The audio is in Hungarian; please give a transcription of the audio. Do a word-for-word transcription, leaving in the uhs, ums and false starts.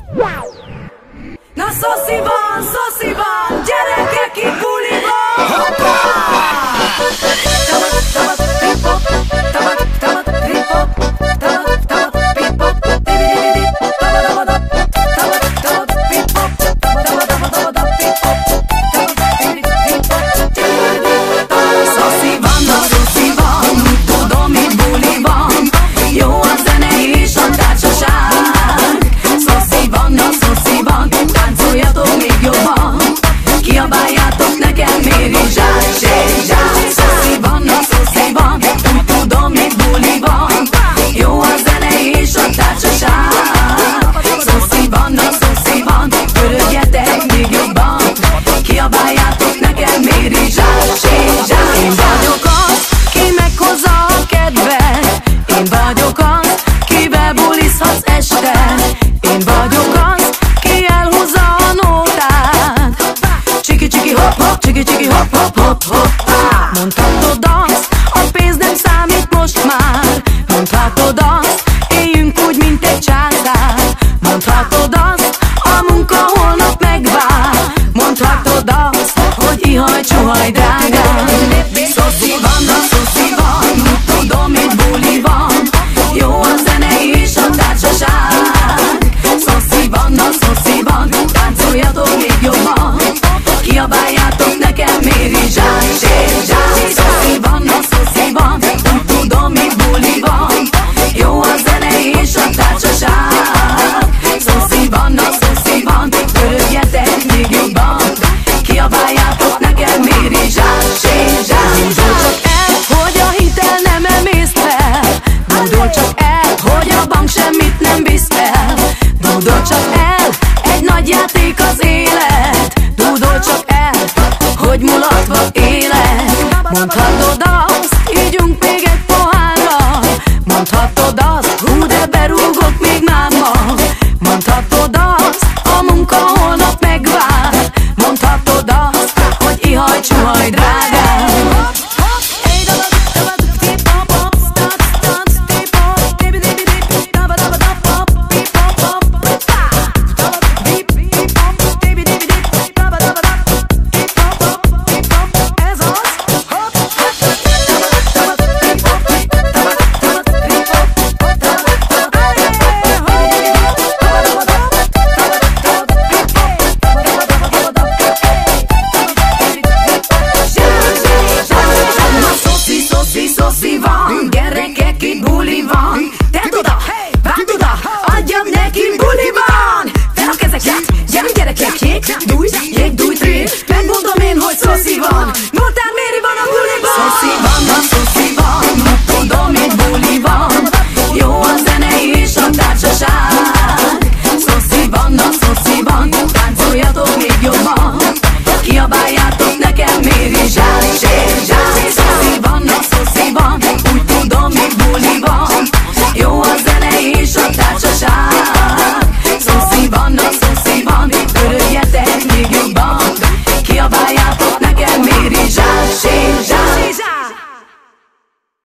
Na szoszi van, szoszi van, gyerekek itt buli van. Hoppá! Tamat, tamat, hip-hop, tamat, tamat, hip-hop, tamat, tamat, hip-hop, di-di-di-di-di, tamat-tamat, tamat, tamat, hip-hop, tamat-tamat, hip-hop, tamat, hip-hop, di-di-di-di-di. Szoszi van, na szoszi van, tudom itt buli van, jó a zene és a társaság. Szoszi van, na szoszi van, táncoljatok még jobban, kiabáljátok nekem miért is zsák, zsák, zsák. Szoszi van, na szoszi van, úgy tudom itt buli van, jó a zene és a társaság. Szoszi van, na szoszi van, pörögjetek még jobban, kiabáljátok nekem miért is zsák, zsák, zsák. Én vagyok az, ki meghozza a kedvet, én vagyok az, kivel bulizhatsz este. Én vagyok az, ki elhúzza a nótát, csiki-csiki hop-hop, csiki-csiki hop-hop-hop-hop. Mondhatod azt, a pénz nem számít most már, mondhatod azt, éljünk úgy, mint egy császár. Mondhatod azt, a munka holnap megvár, mondhatod azt, hogy ihaj, csuhaj, drágám. Szoszi van, na szoszi van, tudom itt buli van, jó a zene és a társaság. Szoszi van, na szoszi van, táncoljatok még jobban, kiabáljátok nekem miért is zsák, zsák, zsák. Szoszi van, na szoszi van, úgy tudom itt buli van, jó a zene és a társaság. Szoszi van, na szoszi van, pörögjetek még jobban, kiabáljátok nekem miért is zsák, zsák, zsák. Dúdolj csak el, hogy a hitel nem emészt fel, dúdolj csak el, hogy a bank semmit nem visz el. Dúdolj csak el, egy nagy játék az élet, dúdolj csak el, hogy mulatva élek. Mondhatod azt, ígyunk